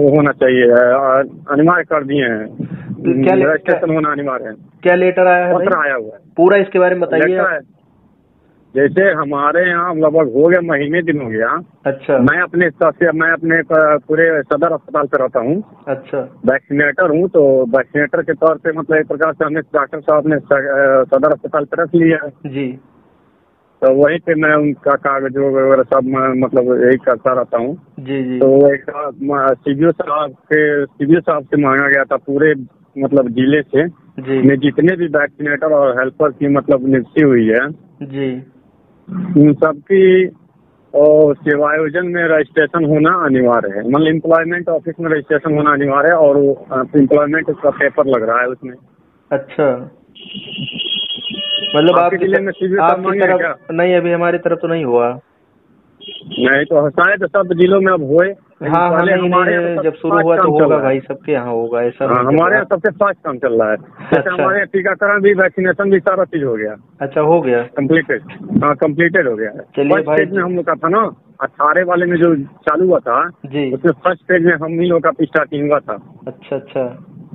वो होना चाहिए, अनिवार्य कर दिए हैं। तो क्या रजिस्ट्रेशन होना अनिवार्य है। क्या लेटर आया है? पत्र आया हुआ है पूरा इसके बारे में बताइए। जैसे हमारे यहाँ लगभग हो गया महीने दिन हो गया। अच्छा। मैं अपने पूरे सदर अस्पताल पे रहता हूँ। अच्छा। वैक्सीनेटर हूँ, तो वैक्सीनेटर के तौर पे मतलब एक प्रकार से हमने डॉक्टर साहब ने सदर अस्पताल पे रख लिया है जी। तो वहीं पे मैं उनका कागज वगैरह सब मतलब यही करता रहता हूँ। जी जी। तो एक सीबीओ साहब से मांगा गया था पूरे मतलब जिले से में जितने भी वैक्सीनेटर और हेल्पर की मतलब नियुक्ति हुई है जी, उन सबकी और सेवायोजन में रजिस्ट्रेशन होना अनिवार्य है। मतलब एम्प्लॉयमेंट ऑफिस में रजिस्ट्रेशन होना अनिवार्य है और एम्प्लॉयमेंट का पेपर लग रहा है उसमें। अच्छा, मतलब आपके जिले में आपकी तरफ नहीं? अभी हमारी तरफ तो नहीं हुआ। नहीं तो शायद सब जिलों में अब होए। हाँ हाँ, नहीं नहीं, जब शुरू हुआ तो होगा भाई, सबके यहाँ होगा ऐसा। हमारे यहाँ सबसे फास्ट काम चल रहा है। जैसे हमारे यहाँ टीकाकरण भी, वैक्सीनेशन भी, सारा चीज हो गया। अच्छा, हो गया, कम्प्लीटेड। हाँ, कम्प्लीटेड हो गया है। चलिए भाई, में हम लोग का था ना 18 वाले में जो चालू हुआ था जी, उसमें फर्स्ट पेज में हम ही लोग का स्टार्टिंग हुआ था। अच्छा अच्छा,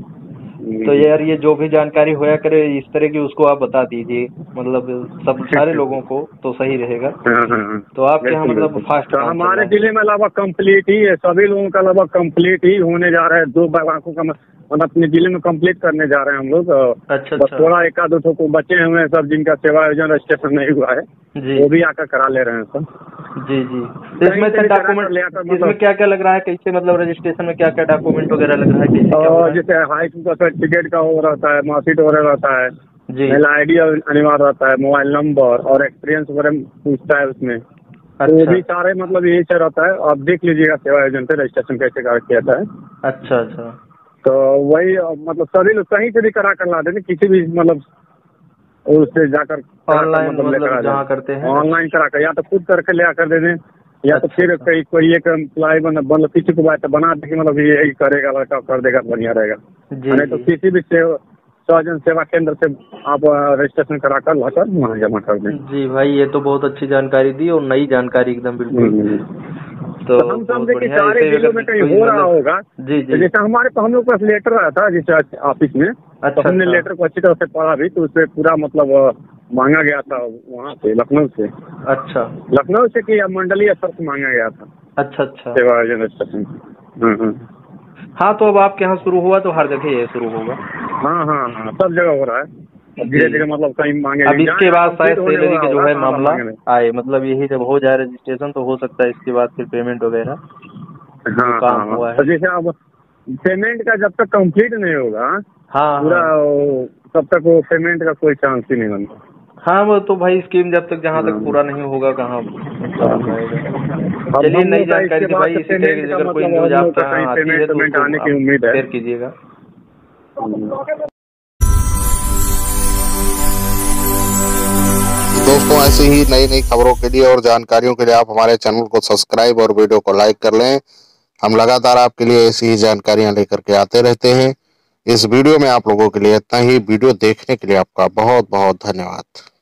तो यार ये जो भी जानकारी होया करे इस तरह की उसको आप बता दीजिए, मतलब सब सारे लोगों को तो सही रहेगा। तो आपके यहाँ मतलब फास्ट तो हमारे जिले में लगभग कंप्लीट ही है, सभी लोगों का लगभग कंप्लीट ही होने जा रहा है। 2 बांकों का मतलब अपने जिले में कंप्लीट करने जा रहे हैं हम लोग। अच्छा, बस थोड़ा 1-2 को बचे हुए हैं सब, जिनका सेवा योजना रजिस्ट्रेशन नहीं हुआ है जी, वो भी आकर करा ले रहे हैं सब। जी जी। इसमें डॉक्यूमेंट इसमें क्या क्या लग रहा है, कैसे मतलब रजिस्ट्रेशन में क्या क्या डॉक्यूमेंट वगैरह लग रहा है, कैसे क्या हो रहा है? जैसे हाई स्कूल का सर्टिफिकेट का वो रहता है, मार्कशीट वगैरह रहता है जी, ID अनिवार्य रहता है, मोबाइल नंबर और एक्सपीरियंस वगैरह पूछता है उसमें। अच्छा। तो वो भी सारे मतलब यही से रहता है। आप देख लीजिएगा सेवा योजना पे रजिस्ट्रेशन कैसे किया जाता है। अच्छा अच्छा, तो वही मतलब सभी लोग कहीं से भी करा कर ला देते, किसी भी मतलब उससे जाकर ऑनलाइन मतलब जहाँ करते हैं ऑनलाइन करा कर, या तो खुद करके ले आकर दे दें, या तो फिर कोई एक एम्प्लॉय मतलब किसी को बात बना दे कि मतलब यही करेगा, लड़का कर देगा, बढ़िया रहेगा। नहीं तो किसी भी स्वजन सेवा केंद्र से आप रजिस्ट्रेशन करा कर लाकर वहाँ जमा कर दें। जी भाई, ये तो बहुत अच्छी जानकारी दी और नई जानकारी एकदम बिल्कुल। तो हम समझे कि सारे जिलों में कहीं हो रहा होगा जी जी। जैसे हमारे हम लोग पास लेटर आया था जैसे ऑफिस में। अच्छा, तो हमने लेटर को अच्छी तरह से पढ़ा भी, तो उससे पूरा मतलब मांगा गया था वहाँ से, लखनऊ से। अच्छा, लखनऊ से कि मंडलीय स्तर से मांगा गया था। अच्छा अच्छा, सेवा योजना रजिस्ट्रेशन। हाँ, तो अब आपके यहाँ शुरू हुआ तो हर जगह ये शुरू होगा। हाँ हाँ हाँ, सब जगह हो रहा है धीरे धीरे, मतलब कहीं मांगे। अब इसके बाद शायद सैलरी का जो है मामला आए, मतलब यही जब हो जाए रजिस्ट्रेशन तो हो सकता है इसके बाद फिर पेमेंट वगैरह काम हुआ है। जैसे अब पेमेंट का जब तक कंप्लीट नहीं होगा हाँ पूरा तब तक वो पेमेंट का कोई चांस ही नहीं बनता। हाँ, वो तो भाई स्कीम जब तक जहाँ तक पूरा नहीं होगा कहाँ चलिए, नई जानकारी थी भाई। इसी तरह की अगर कोई न्यूज आपके यहाँ आती है तो आने की उम्मीद है, शेयर कीजिएगा। दोस्तों, ऐसी ही नई नई खबरों के लिए और जानकारियों के लिए आप हमारे चैनल को सब्सक्राइब और वीडियो को लाइक कर लें। हम लगातार आपके लिए ऐसी ही जानकारियां लेकर के आते रहते हैं। इस वीडियो में आप लोगों के लिए इतना ही। वीडियो देखने के लिए आपका बहुत बहुत धन्यवाद।